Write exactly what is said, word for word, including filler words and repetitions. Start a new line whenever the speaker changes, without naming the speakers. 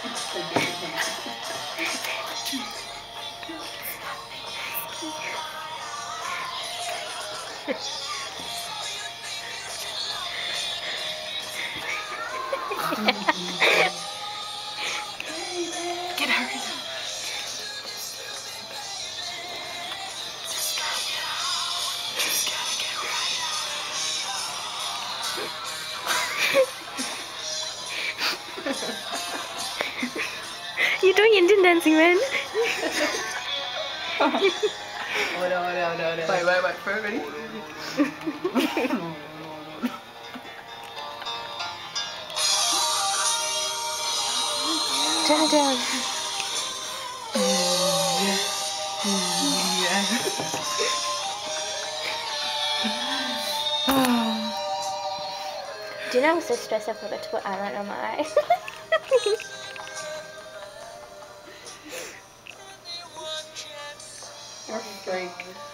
Get her. Just gotta get right.
You're doing Indian dancing, man.
Oh no, no, no, no. Wait, wait, wait. For ready?
Turn it down.
Yeah.
Do you know I was so stressed I forgot to put eyeliner on my eye?
You're a freak.